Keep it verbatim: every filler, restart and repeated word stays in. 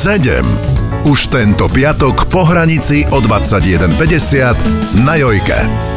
sedem. Už tento piatok po hranici o dvadsaťjeden päťdesiat na Jojke.